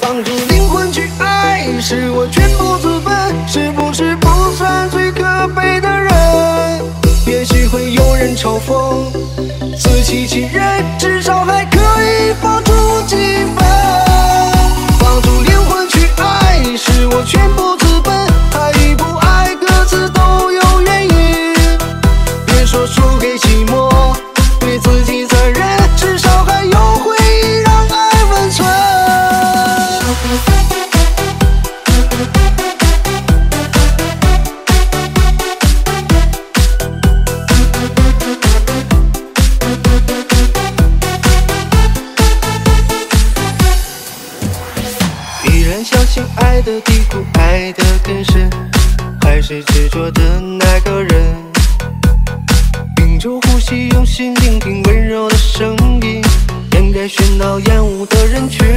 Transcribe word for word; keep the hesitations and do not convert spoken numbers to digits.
放逐灵魂去爱，是我全部资本，是不是不算最可悲的人？也许会有人嘲讽，自欺欺人，至少还可以放出几分。放逐灵魂去爱，是我全部资本，爱与不爱，各自都有原因。别说输给寂寞，对自己责任，至少还有回忆让爱温存。依然相信爱的地库，爱的更深，还是执着的那个人。屏住呼吸，用心聆听温柔的声音，掩盖喧闹厌恶的人群。